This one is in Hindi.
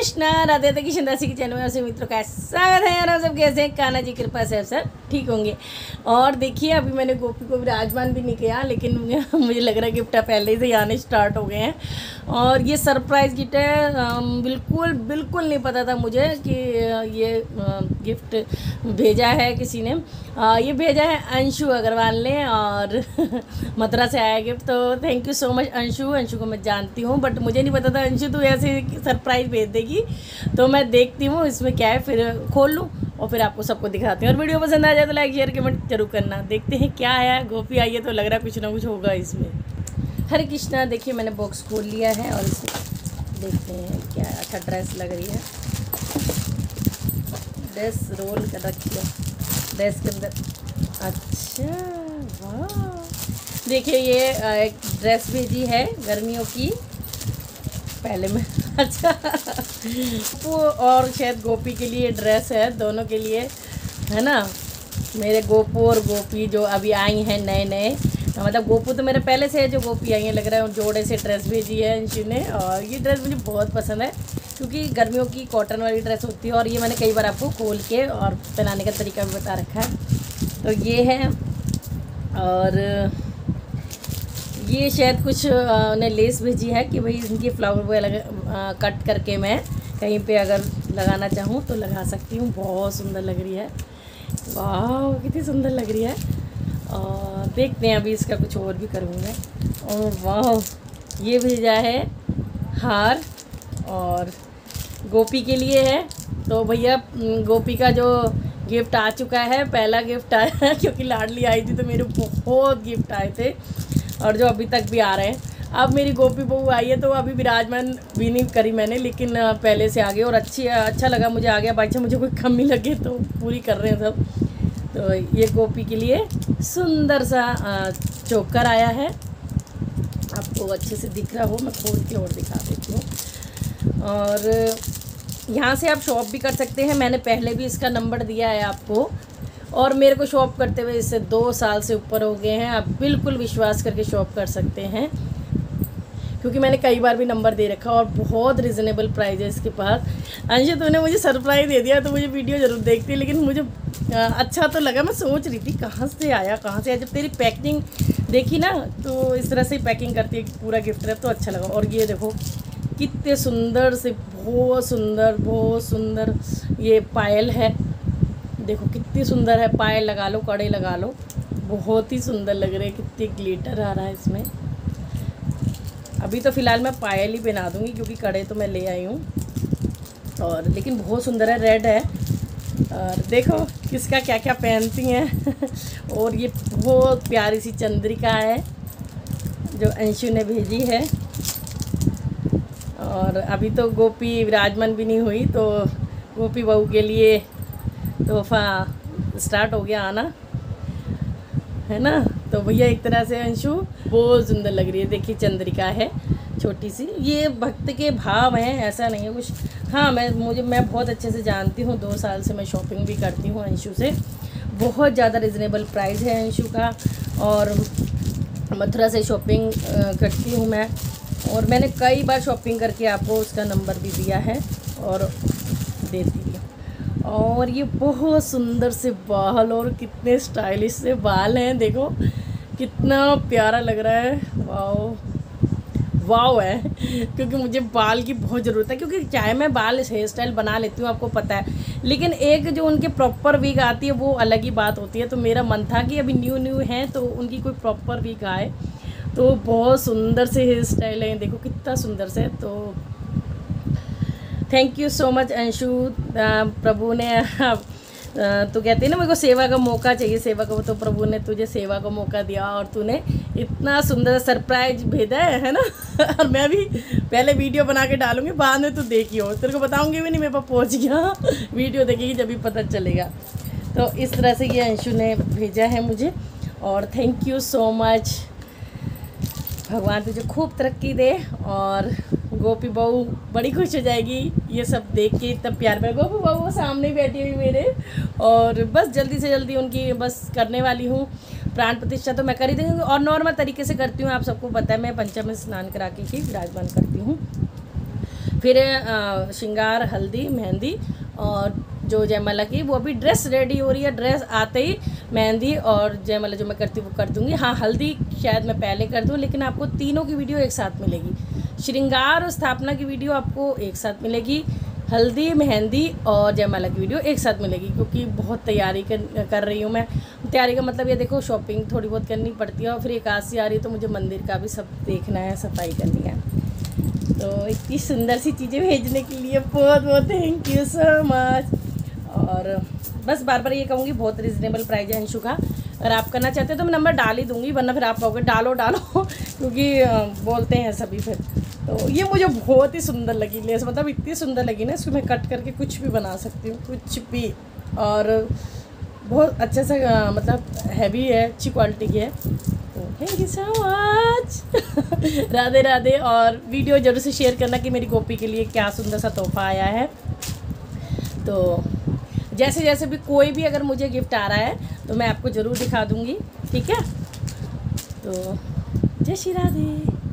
कृष्णा, राधे राधे। किशन दासी के चैनल में आपसे मित्रों का स्वागत है। और आप सब कैसे हैं? कान्हा जी कृपा से आप सब ठीक होंगे। और देखिए अभी मैंने गोपी को विराजमान भी नहीं किया, लेकिन मुझे लग रहा है गिफ्ट पहले से ही आने स्टार्ट हो गए हैं। और ये सरप्राइज़ गिफ्ट है, बिल्कुल नहीं पता था मुझे कि ये गिफ्ट भेजा है किसी ने। ये भेजा है अंशु अग्रवाल ने और मथुरा से आया गिफ्ट। तो thank you so much Anshu को मैं जानती हूँ, बट मुझे नहीं पता था अंशु तो ऐसे सरप्राइज़ भेज देगी। तो मैं देखती हूँ इसमें क्या है, फिर खोल लूँ और फिर आपको सबको दिखाती हूँ। और वीडियो पसंद आ जाए तो लाइक शेयर कमेंट जरूर करना। देखते हैं क्या है। गोपी आई है तो लग रहा है कुछ ना कुछ होगा इसमें। हरे कृष्णा। देखिए मैंने बॉक्स खोल लिया है और इसमें देखते हैं क्या है। अच्छा ड्रेस लग रही है, ड्रेस रोल कर रखी है ड्रेस के अंदर। अच्छा वाह, देखिए ये एक ड्रेस भेजी है गर्मियों की। पहले मैं अच्छा वो और शायद गोपी के लिए ड्रेस है, दोनों के लिए है ना। मेरे गोपू और गोपी जो अभी आई हैं नए, मतलब गोपू तो मेरे पहले से है, जो गोपी आई है लग रहा है जोड़े से ड्रेस भेजी है अंशु ने। और ये ड्रेस मुझे बहुत पसंद है क्योंकि गर्मियों की कॉटन वाली ड्रेस होती है। और ये मैंने कई बार आपको खोल के और पहनाने का तरीका भी बता रखा है। तो ये है, और ये शायद कुछ ने लेस भेजी है कि भाई इनकी फ्लावर वगैरह कट करके मैं कहीं पे अगर लगाना चाहूँ तो लगा सकती हूँ। बहुत सुंदर लग रही है, वाह कितनी सुंदर लग रही है। और देखते हैं अभी इसका कुछ और भी करूँगा। और वाह ये भेजा है हार और गोपी के लिए है। तो भैया गोपी का जो गिफ्ट आ चुका है, पहला गिफ्ट आया है क्योंकि लाडली आई थी तो मेरे बहुत गिफ्ट आए थे और जो अभी तक भी आ रहे हैं। अब मेरी गोपी बहू आई है तो अभी विराजमान भी नहीं करी मैंने, लेकिन पहले से आ गए और अच्छा लगा मुझे। आ गया बाई, मुझे कोई कमी लगे तो पूरी कर रहे हैं सब। तो ये गोपी के लिए सुंदर सा चोकर आया है, आपको अच्छे से दिख रहा हो, मैं खोल के और दिखा देती हूँ। और यहाँ से आप शॉप भी कर सकते हैं। मैंने पहले भी इसका नंबर दिया है आपको, और मेरे को शॉप करते हुए इससे 2 साल से ऊपर हो गए हैं। आप बिल्कुल विश्वास करके शॉप कर सकते हैं क्योंकि मैंने कई बार भी नंबर दे रखा और बहुत रिजनेबल प्राइस है इसके पास। अंशु तूने मुझे सरप्राइज़ दे दिया तो मुझे वीडियो ज़रूर देखती, लेकिन मुझे अच्छा तो लगा। मैं सोच रही थी कहाँ से आया। जब तेरी पैकिंग देखी ना तो इस तरह से पैकिंग करती है पूरा गिफ्ट है तो अच्छा लगा। और ये देखो कितने सुंदर से, बहुत सुंदर ये पायल है। देखो कितनी सुंदर है, पायल लगा लो, कड़े लगा लो, बहुत ही सुंदर लग रहे हैं। कितनी ग्लिटर आ रहा है इसमें। अभी तो फ़िलहाल मैं पायल ही पहना दूँगी क्योंकि कड़े तो मैं ले आई हूँ। और लेकिन बहुत सुंदर है, रेड है। और देखो किसका क्या क्या पहनती हैं और ये बहुत प्यारी सी चंद्रिका है जो अंशु ने भेजी है। और अभी तो गोपी विराजमान भी नहीं हुई तो गोपी बहू के लिए तोहफा स्टार्ट हो गया आना, है ना। तो भैया एक तरह से अंशु बहुत सुंदर लग रही है। देखिए चंद्रिका है छोटी सी, ये भक्त के भाव हैं, ऐसा नहीं है कुछ। हाँ मैं बहुत अच्छे से जानती हूँ, 2 साल से मैं शॉपिंग भी करती हूँ अंशु से। बहुत ज़्यादा रिजनेबल प्राइस है अंशु का। और मथुरा से शॉपिंग करती हूँ मैं, और मैंने कई बार शॉपिंग करके आपको उसका नंबर भी दिया है और देती भी। और ये बहुत सुंदर से बाल, और कितने स्टाइलिश से बाल हैं, देखो कितना प्यारा लग रहा है। वाव है क्योंकि मुझे बाल की बहुत ज़रूरत है, क्योंकि चाहे मैं बाल हेयर स्टाइल बना लेती हूँ आपको पता है, लेकिन एक जो उनके प्रॉपर विग आती है वो अलग ही बात होती है। तो मेरा मन था कि अभी न्यू हैं तो उनकी कोई प्रॉपर विग आए। तो बहुत सुंदर से हेयर स्टाइल है, देखो कितना सुंदर से। तो thank you so much Anshu. प्रभु ने तो कहते हैं ना मेरे को सेवा का मौका चाहिए, सेवा का, तो प्रभु ने तुझे सेवा का मौका दिया और तूने इतना सुंदर सरप्राइज भेजा है ना। और मैं भी पहले वीडियो बना के डालूंगी, बाद में तू देखियो, तेरे को बताऊंगी भी नहीं मेरे पास पहुंच गया। वीडियो देखेगी जब भी पता चलेगा। तो इस तरह से ये अंशु ने भेजा है मुझे, और थैंक यू सो मच। भगवान तुझे खूब तरक्की दे और गोपी बहू बड़ी खुश हो जाएगी ये सब देख के। इतना प्यार में गोपी बहू सामने बैठी हुई मेरे, और बस जल्दी से जल्दी उनकी बस करने वाली हूँ प्राण प्रतिष्ठा। तो मैं कर ही दूँगी और नॉर्मल तरीके से करती हूँ, आप सबको पता है। मैं पंचम में स्नान करा के ही विराजमान करती हूँ। फिर श्रृंगार, हल्दी, मेहंदी और जो जयमाला की वो अभी ड्रेस रेडी हो रही है। ड्रेस आते ही मेहंदी और जयमाला जो मैं करती हूँ वो कर दूँगी। हाँ, हल्दी शायद मैं पहले कर दूँ, लेकिन आपको तीनों की वीडियो एक साथ मिलेगी। श्रृंगार और स्थापना की वीडियो आपको एक साथ मिलेगी, हल्दी, मेहंदी और जयमाला की वीडियो एक साथ मिलेगी, क्योंकि बहुत तैयारी कर रही हूँ मैं। तैयारी का मतलब ये देखो, शॉपिंग थोड़ी बहुत करनी पड़ती है और फिर एकादशी आ रही है तो मुझे मंदिर का भी सब देखना है, सफाई करनी है। तो इतनी सुंदर सी चीज़ें भेजने के लिए बहुत बहुत थैंक यू सो मच। और बस बार बार ये कहूँगी, बहुत रिजनेबल प्राइस है अंशु का। अगर आप करना चाहते हो तो मैं नंबर डाल ही दूँगी, वरना फिर आप कहोगे डालो डालो क्योंकि बोलते हैं सभी फिर। तो ये मुझे बहुत ही सुंदर लगी लेस, मतलब इतनी सुंदर लगी ना, इसको मैं कट करके कुछ भी बना सकती हूँ, कुछ भी। और बहुत अच्छे से मतलब हैवी है, अच्छी क्वालिटी की है। तो thank you so much Radhe Radhe. और वीडियो जरूर से शेयर करना कि मेरी गोपी के लिए क्या सुंदर सा तोहफा आया है। तो जैसे जैसे भी कोई भी अगर मुझे गिफ्ट आ रहा है तो मैं आपको ज़रूर दिखा दूँगी, ठीक है। तो जय श्री राधे।